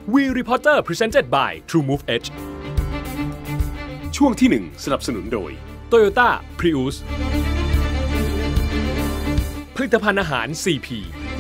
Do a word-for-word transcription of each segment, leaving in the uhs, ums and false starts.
We Reporter Presented by TrueMove Edge ช่วงที่หนึ่งสนับสนุนโดย Toyota Prius ผลิตภัณฑ์อาหาร ซี พี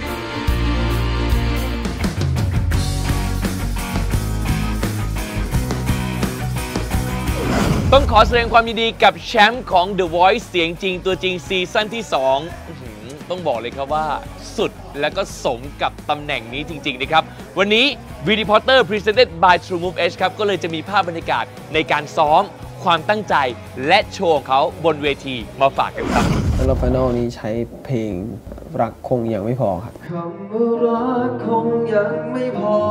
ต้องขอแสดงความยินดีกับแชมป์ของ The Voice เสียงจริงตัวจริงซีซั่นที่สองต้องบอกเลยครับว่าสุดและก็สมกับตำแหน่งนี้จริงๆนะครับวันนี้ We Reporter Presented by TrueMove Edge ครับก็เลยจะมีภาพบรรยากาศในการซ้อมความตั้งใจและโชว์ของเขาบนเวทีมาฝากกันครับสำหรับไฟนอลนี้ใช้เพลงรักคงยังไม่พอครับคำว่ารักคงยังไม่พอ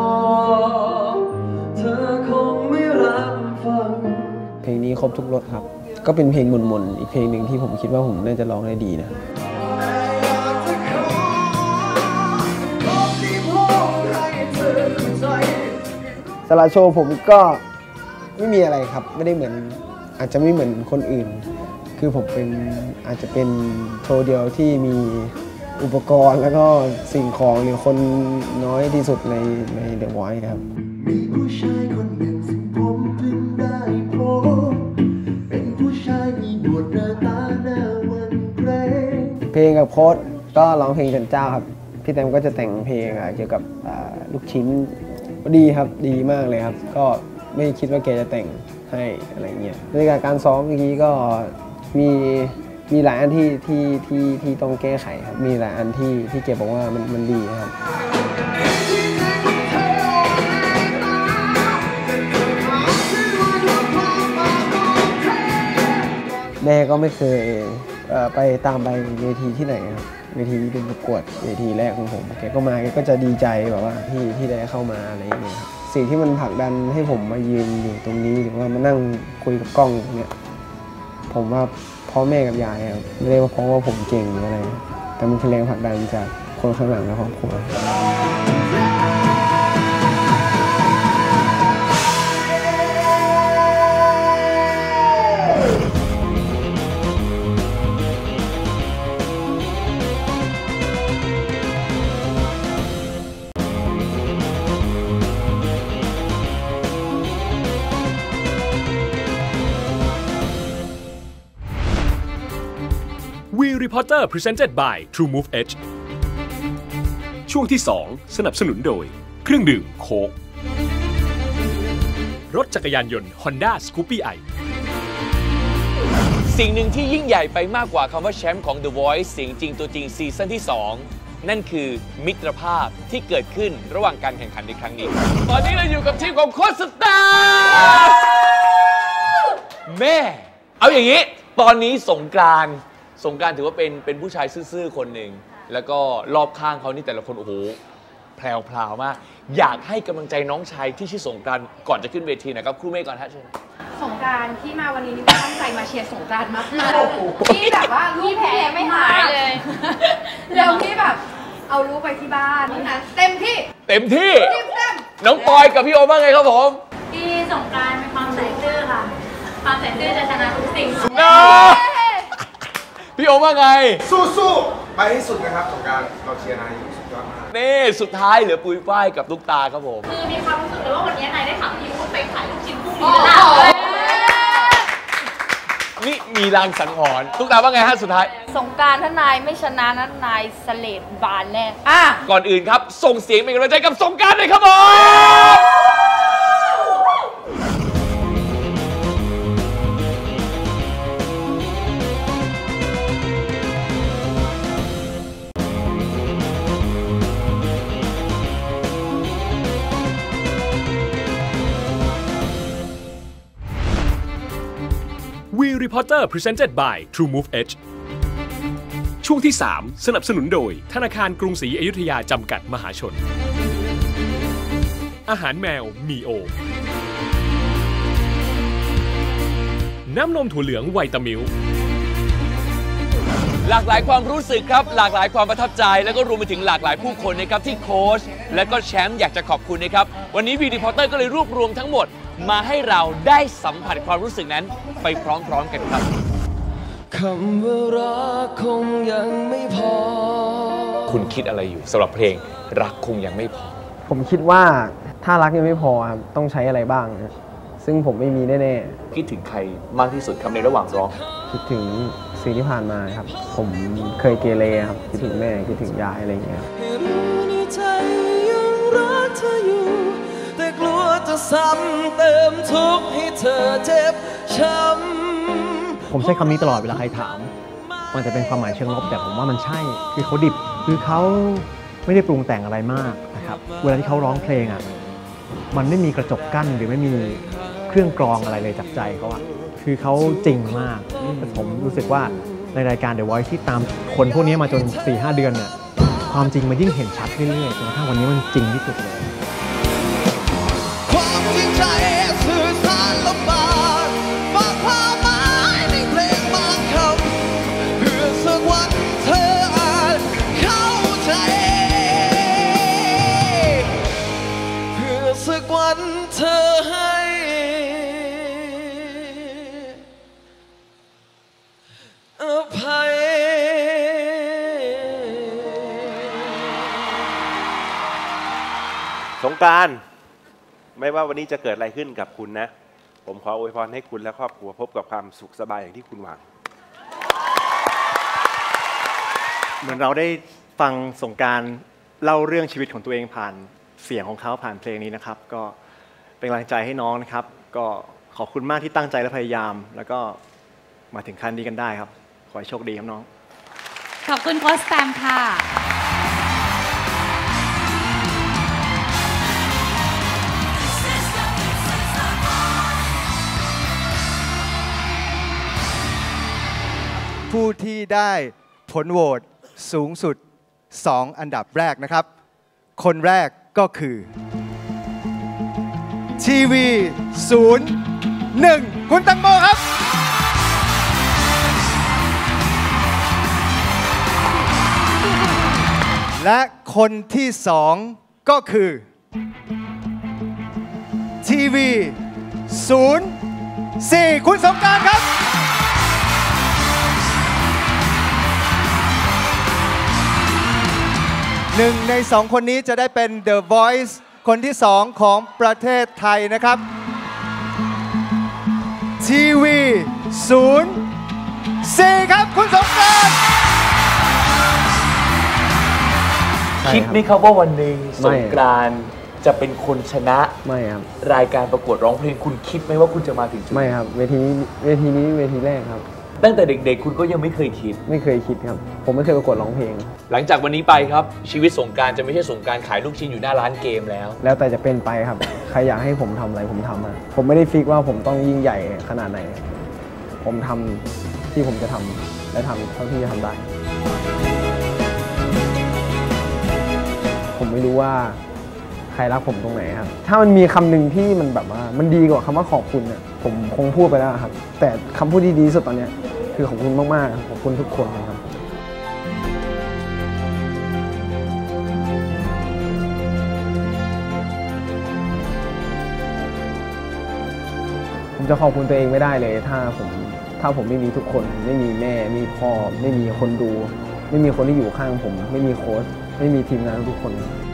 เธอคงไม่รับฟังเพลงนี้ครบทุกรสครับก็เป็นเพลงมนๆอีกเพลงหนึ่งที่ผมคิดว่าผมน่าจะร้องได้ดีนะสำหรับโชว์ผมก็ไม่มีอะไรครับไม่ได้เหมือนอาจจะไม่เหมือนคนอื่นคือผมเป็นอาจจะเป็นโชว์เดียวที่มีอุปกรณ์แล้วก็สิ่งของหรือคนน้อยที่สุดในใน The Voice ครับมีผู้ชายคนหนึ่งซึ่งผมเพิ่งได้พบเป็นผู้ชายมีหนวดหน้าตาหน้าวันเกรงเพลงกับโค้ดก็ร้องเพลงจันเจ้าครับพี่แตมก็จะแต่งเพลงเกี่ยวกับลูกชิ้นดีครับดีมากเลยครับก็ไม่คิดว่าแกจะแต่งให้อะไรเงี้ยในการซ้อมเมื่อกี้ก็มีมีหลายอันที่ที่ที่ที่ต้องแก้ไขครับมีหลายอันที่ที่แกบอกว่ามันมันดีครับแม่ก็ไม่เคยไปตามไปเวทีที่ไหนครับเวทีเป็นประกวดเวทีแรกของผมแกก็มาแกก็จะดีใจแบบว่าที่ที่ได้เข้ามาอะไรอย่างเงี้ยครับสิ่งที่มันผลักดันให้ผมมายืนอยู่ตรงนี้หรือว่ามานั่งคุยกับกล้องเนี่ยผมว่าพ่อแม่กับยายครับไม่ได้ว่าเพราะว่าผมเก่งหรืออะไรแต่มันคือแรงผลักดันจากคนข้างหลังและครอบครัว We Reporter Presented by TrueMove Edge ช่วงที่สองสนับสนุนโดยเครื่องดื่มโค้กรถจักรยานยนต์ Honda Scoopy i สิ่งหนึ่งที่ยิ่งใหญ่ไปมากกว่าคำว่าแชมป์ของ The Voice เสียงจริงตัวจริงซีซั่นที่สองนั่นคือมิตรภาพที่เกิดขึ้นระหว่างการแข่งขันในครั้งนี้ตอนนี้เราอยู่กับทีมของโค้ชสตาร์แม่เอาอย่างนี้ตอนนี้สงกรานต์สงกรานต์ถือว่าเป็นเป็นผู้ชายซื่อๆคนหนึ่งแล้วก็รอบข้างเขานี่แต่ละคนโอ้โหแพรวๆมากอยากให้กำลังใจน้องชายที่ชื่อสงกรานต์ก่อนจะขึ้นเวทีนะครับครูเมย์ก่อนฮะเชิญสงกรานต์ที่มาวันนี้นี่ตั้งใจมาเชียร์สงกรานต์มากที่แบบว่าลูกแพ้ไม่หายเลยเร็วที่แบบเอาลูกไปที่บ้านนะเต็มที่เต็มที่น้องปอยกับพี่โอว่าไงครับผมพี่สงกรานต์มีความใส่ซื่อค่ะความใส่ซื่อจะชนะทุกสิ่งพี่โอว่าไงสู้ๆไปให้สุดนะครับสงกรานต์เราเชียร์นายอยู่สุดยอดมากนี่สุดท้ายเหลือปุยฝ้ายกับลูกตาครับผมคือมีความรู้สึกเลยว่าวันนี้นายได้ขับพี่พูดไปขายลูกชิ้นพรุ่งนี้แล้วนี่มีรางสังหรณ์ลูกตาว่าไงฮะสุดท้ายสงกรานต์ถ้านายไม่ชนะนั้นนายเสลดบานแน่อ่ะก่อนอื่นครับส่งเสียงเป็นกำลังใจกับสงกรานต์เลยครับผม We Reporter Presented by TrueMove Edge ช่วงที่สามสนับสนุนโดยธนาคารกรุงศรีอยุธยาจำกัดมหาชนอาหารแมวมีโอน้ำนมถั่วเหลืองไวตามิลหลากหลายความรู้สึกครับหลากหลายความประทับใจแล้วก็รวมไปถึงหลากหลายผู้คนนะครับที่โค้ชและก็แชมป์อยากจะขอบคุณนะครับวันนี้วีรีพอร์เตอร์ก็เลยรวบรวมทั้งหมดมาให้เราได้สัมผัสความรู้สึกนั้นไปพร้อมๆกันครับคำว่ารักคงยังไม่พอคุณคิดอะไรอยู่สำหรับเพลงรักคงยังไม่พอผมคิดว่าถ้ารักยังไม่พอครับต้องใช้อะไรบ้างนะซึ่งผมไม่มีแน่ๆคิดถึงใครมากที่สุดครับในระหว่างร้องคิดถึงสิ่งที่ผ่านมาครับผมเคยเกเรครับคิดถึงแม่คิดถึงยายอะไรอย่างเงี้ยแต่กลัวจะซ้ำเติมทุกข์ให้เธอเจ็บช้ำผมใช้คำนี้ตลอดเวลาใครถามมันจะเป็นความหมายเชิงลบแต่ผมว่ามันใช่คือเขาดิบคือเขาไม่ได้ปรุงแต่งอะไรมากนะครับเวลาที่เขาร้องเพลงอ่ะมันไม่มีกระจกกั้นหรือไม่มีเครื่องกรองอะไรเลยจากใจเขาอะคือเขาจริงมากผมรู้สึกว่าในรายการ The Voice ที่ตามคนพวกนี้มาจน สี่ห้า เดือนเนี่ยความจริงมันยิ่งเห็นชัดเรื่อยๆจนกระทั่งวันนี้มันจริงที่สุดเลยความจริงใจสื่อสารลำบากฝากความหมายในเพลงบางคำเพื่อสักวันเธออาจเข้าใจเพื่อสักวันเธอให้อภัยสงกรานต์ไม่ว่าวันนี้จะเกิดอะไรขึ้นกับคุณนะผมขออวยพรให้คุณและครอบครัวพบกับความสุขสบายอย่างที่คุณหวังเหมือนเราได้ฟังสงกรานต์เล่าเรื่องชีวิตของตัวเองผ่านเสียงของเขาผ่านเพลงนี้นะครับก็เป็นกำลังใจให้น้องนะครับก็ขอบคุณมากที่ตั้งใจและพยายามแล้วก็มาถึงขั้นนี้กันได้ครับขอให้โชคดีครับน้องขอบคุณโค้ชแตมค่ะผู้ที่ได้ผลโหวตสูงสุดสองอันดับแรกนะครับคนแรกก็คือทีวีศูนย์หนึ่งคุณแตงโมครับและคนที่สองก็คือทีวีศูนย์สี่คุณสงกรานต์ครับหนึ่งในสองคนนี้จะได้เป็น The Voice คนที่สองของประเทศไทยนะครับทีวีศูนย์สี่ครับคุณสงกรานต์คิดไหมครับว่าวันหนึ่งสงกรานต์จะเป็นคนชนะไม่ครับรายการประกวดร้องเพลงคุณคิดไหมว่าคุณจะมาถึงจุดไม่ครับเวทีเวทีนี้เวทีแรกครับตั้งแต่เด็กๆคุณก็ยังไม่เคยคิดไม่เคยคิดครับผมไม่เคยประกวดร้องเพลงหลังจากวันนี้ไปครับชีวิตสงกรานต์จะไม่ใช่สงกรานต์ขายลูกชิ้นอยู่หน้าร้านเกมแล้วแล้วแต่จะเป็นไปครับใครอยากให้ผมทำอะไรผมทำอะผมไม่ได้ฟิกว่าผมต้องยิ่งใหญ่ขนาดไหนผมทำที่ผมจะทำและทำเท่าที่จะทำได้ผมไม่รู้ว่าใครรักผมตรงไหนครับถ้ามันมีคำหนึ่งที่มันแบบว่ามันดีกว่าคำว่าขอบคุณเนี่ยผมคงพูดไปแล้วครับแต่คำพูดที่ดีที่สุดตอนนี้คือขอบคุณมากๆขอบคุณทุกคนนะครับผมจะขอบคุณตัวเองไม่ได้เลยถ้าผมถ้าผมไม่มีทุกคนไม่มีแม่ไม่มีพ่อไม่มีคนดูไม่มีคนที่อยู่ข้างผมไม่มีโค้ชไม่มีทีมงานทุกคน